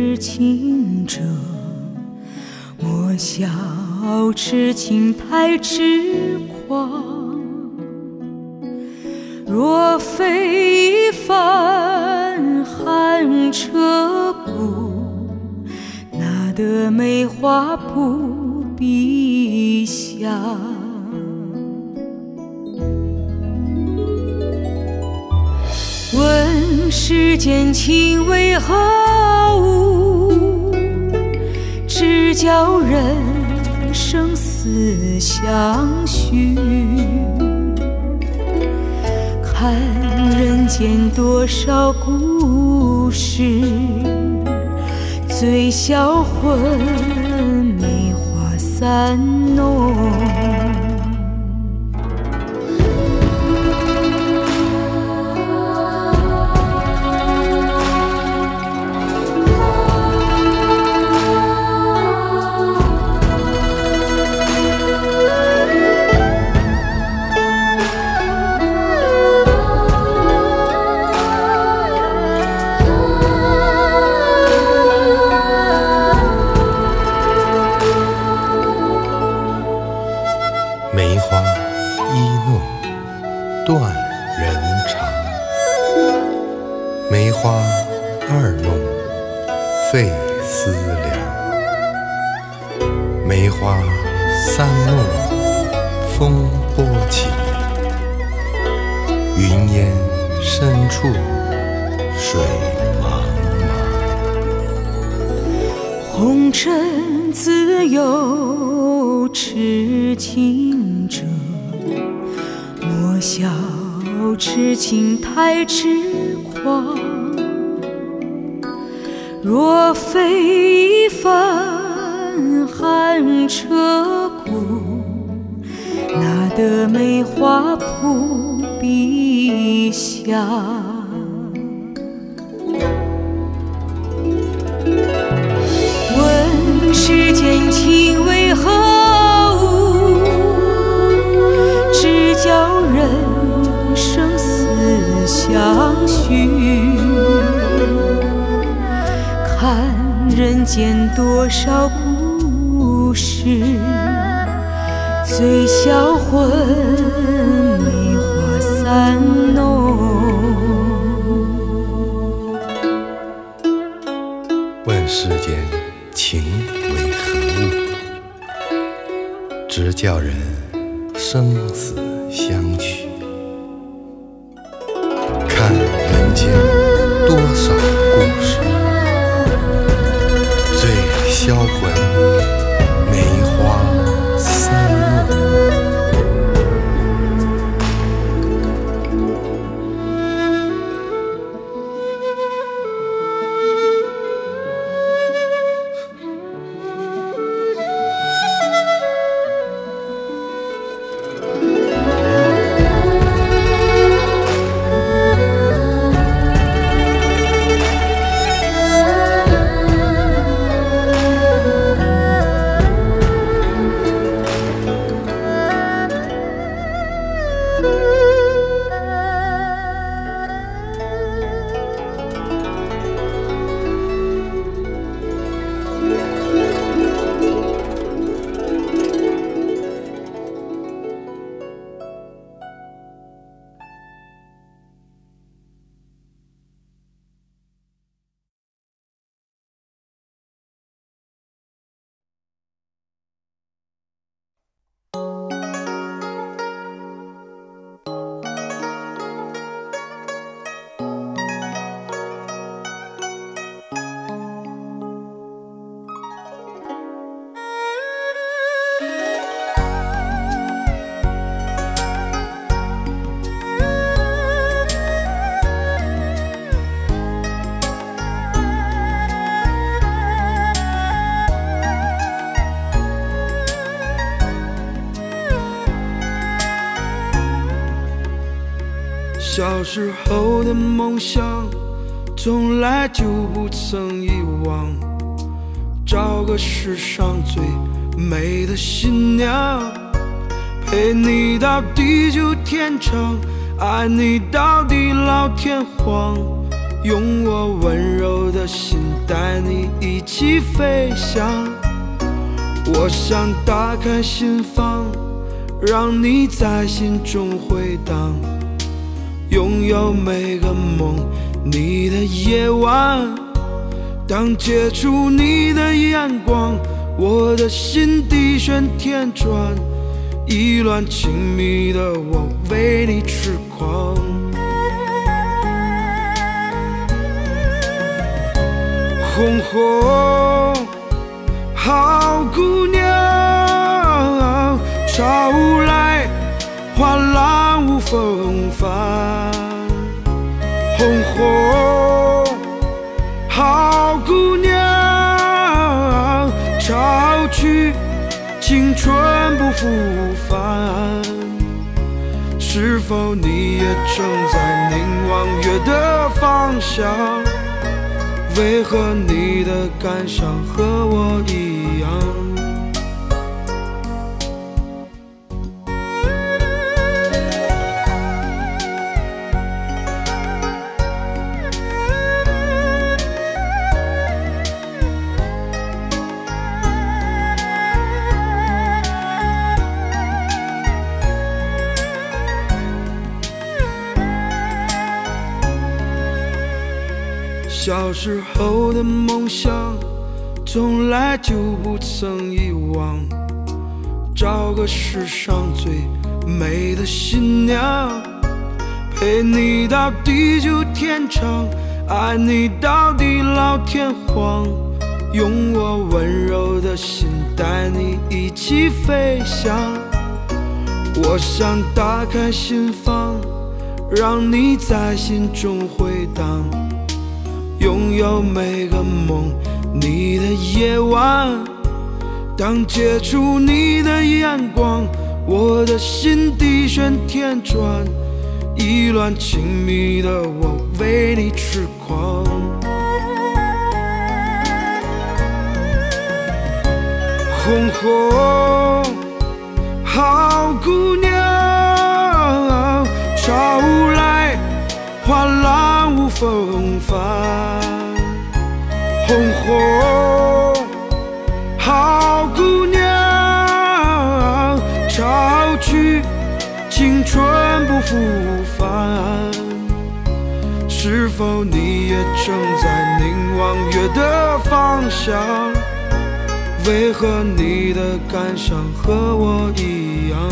痴情者，莫笑痴情太痴狂。若非一番寒彻骨，哪得梅花扑鼻香？问世间情为何物，只教人生死相许。看人间多少故事，醉销魂，梅花散浓。 梅花一弄断人肠，梅花二弄费思量，梅花三弄风波起，云烟深处水茫茫。 红尘自有痴情者，莫笑痴情太痴狂。若非一番寒彻骨，哪得梅花扑鼻香？问世间情为何物，只教人生死相许。看人间多少故事，醉销魂，梅花散浓。 问世间情为何物，只教人生死相许。看人间多少故事，醉销魂，梅花三弄。 小时候的梦想从来就不曾遗忘，找个世上最美的新娘，陪你到地久天长，爱你到地老天荒， 用我温柔的心带你一起飞翔。我想打开心房，让你在心中回荡，拥有每个梦你的夜晚。当接触你的眼光，我的心地旋天转，意乱情迷的我为你痴狂。红红好姑娘，潮来花浪无风帆。红红好姑娘，潮去青春不复返。是否你也正在凝望月的方向？为何你的感伤和我一样？小时候的梦想，从来就不曾遗忘。找个世上最美的新娘，陪你到地久天长，爱你到地老天荒。用我温柔的心带你一起飞翔。我想打开心房，让你在心中回荡，拥有每个梦你的夜晚。当接触你的眼光，我的心地旋天转，意乱情迷的我为你痴狂。红红好姑娘，潮来花浪无风帆。红红好姑娘，潮去青春不复返。是否你也正在凝望月的方向？为何你的感伤和我一样？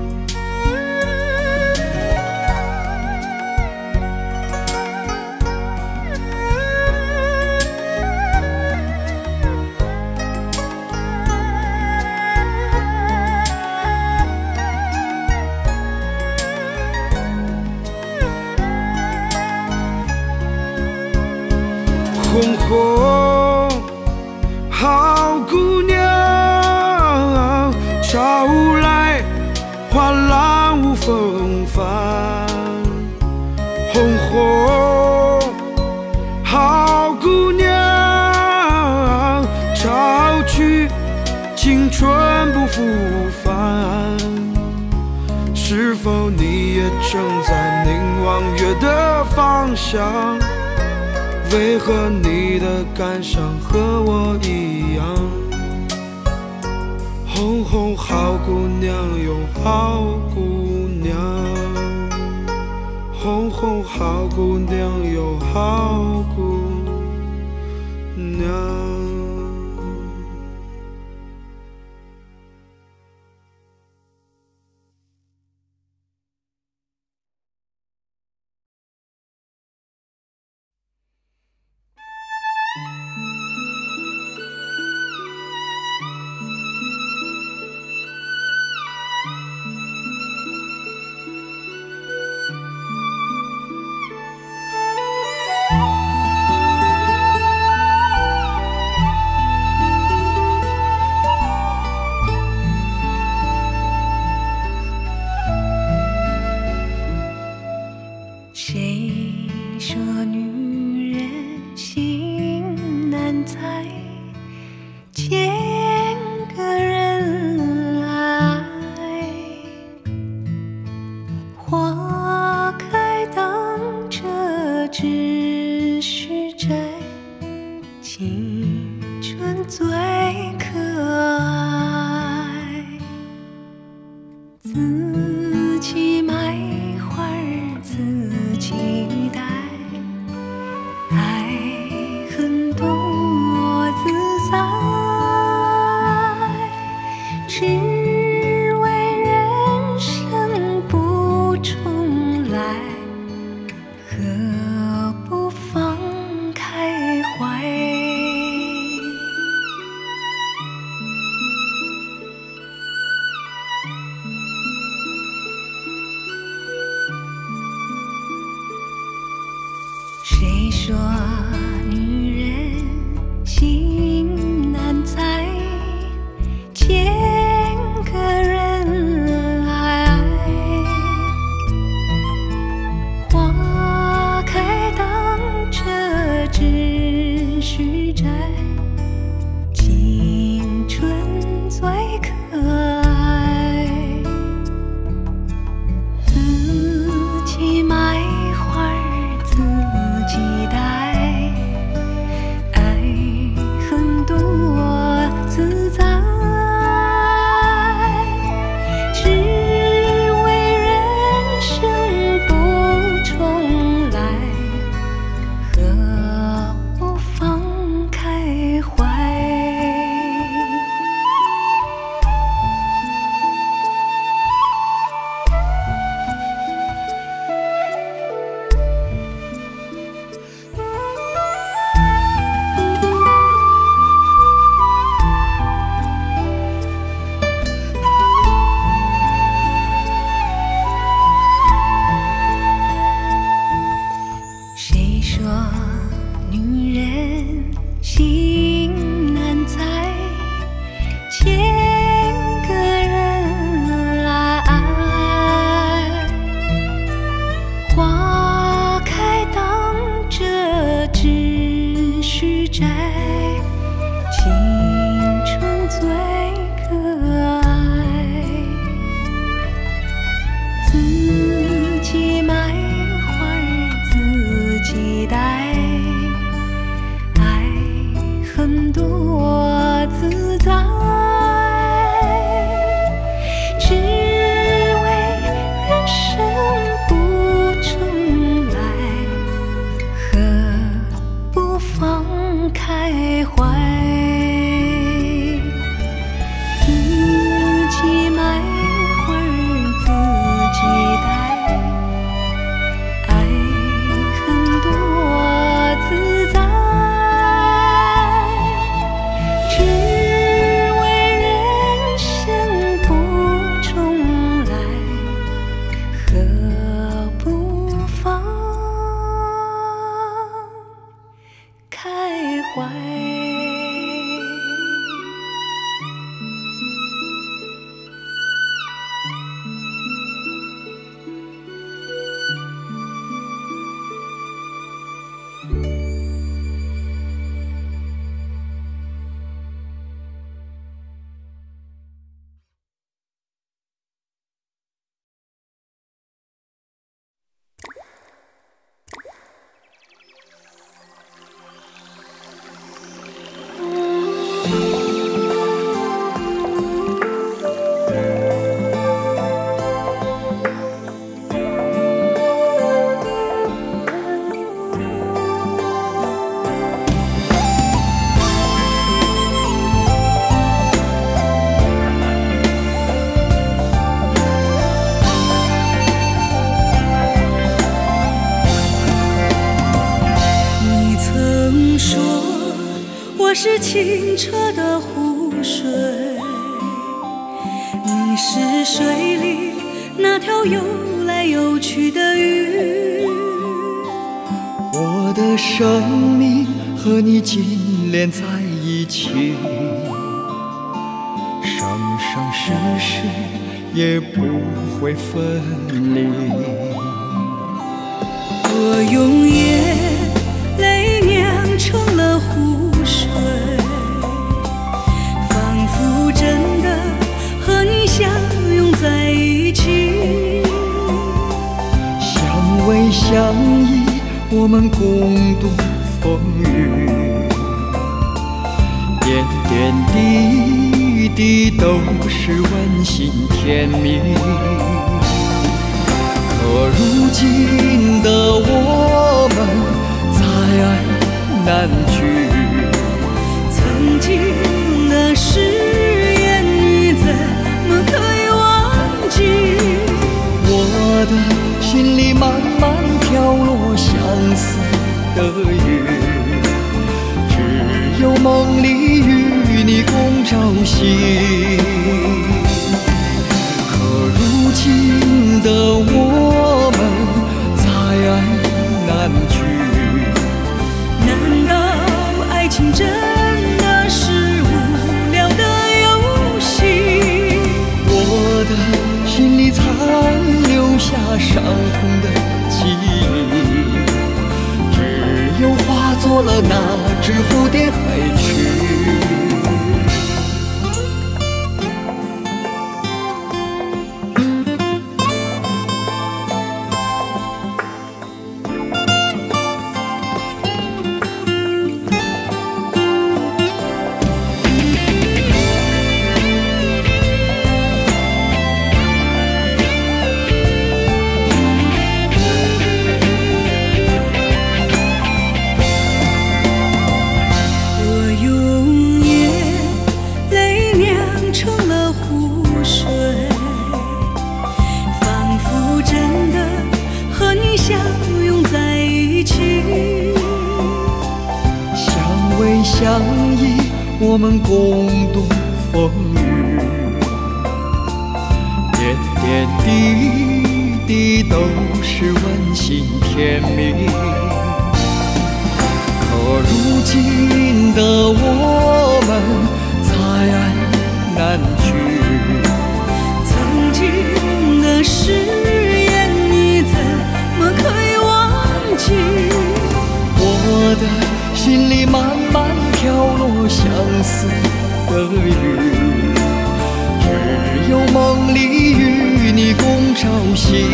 红红好姑娘，潮来花浪无风帆。红红好姑娘，潮去青春不复返。是否你也正在凝望月的方向？为何你的感伤和我一样？红红好姑娘哟好姑娘，红红好姑娘哟好姑娘。 只是最可爱，自己买花儿自己戴，爱很多自在，只为人生不重来，何不放开怀？谁说女人心难猜，见个人爱，花开当这只须摘，青春最可爱，自己买花儿自己戴，爱很多自在，只为人生不重来，何不放开怀？谁说女人心难猜，见个人爱，花开当这只须摘，青春最可爱，自己买花儿自己戴，爱很多自在，只为人生不重来，何不放开怀？自己买花儿自己戴，爱很多自在，只为人生不重来，何不放开怀？你曾说我是清澈的湖水，你是水里那条游来游去的鱼， 我的生命和你紧连在一起，生生世世也不会分离。 我用眼泪酿成了湖水，仿佛真的和你相拥在一起， 相偎相依，我们共度风雨，点点滴滴都是温馨甜蜜。可如今的我们再爱难聚， 曾经的誓言你怎么可以忘记？ 我的心里慢慢飘落相思的雨，只有梦里与你共朝夕。可如今的我们再爱难聚， 难道爱情真的是无聊的游戏？ 我的心里残留下伤痛的记忆，只有化作了那只蝴蝶飞去。相依，我们共度风雨，点点滴滴都是温馨甜蜜。可如今的我们再爱难聚， 曾经的誓言你怎么可以忘记？ 我的心里慢慢飘落相思的雨，只有梦里与你共朝夕。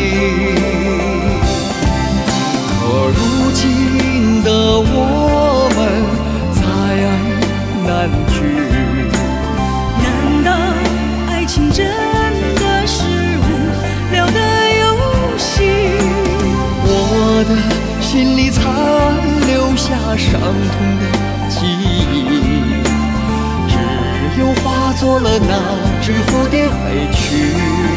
可如今的我们再爱难聚， 难道爱情真的是无聊的游戏？ 我的心里残留下伤痛的记忆，只有化作了那只蝴蝶飞去，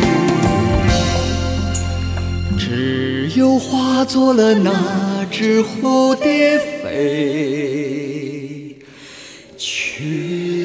只有化作了那只蝴蝶飞去。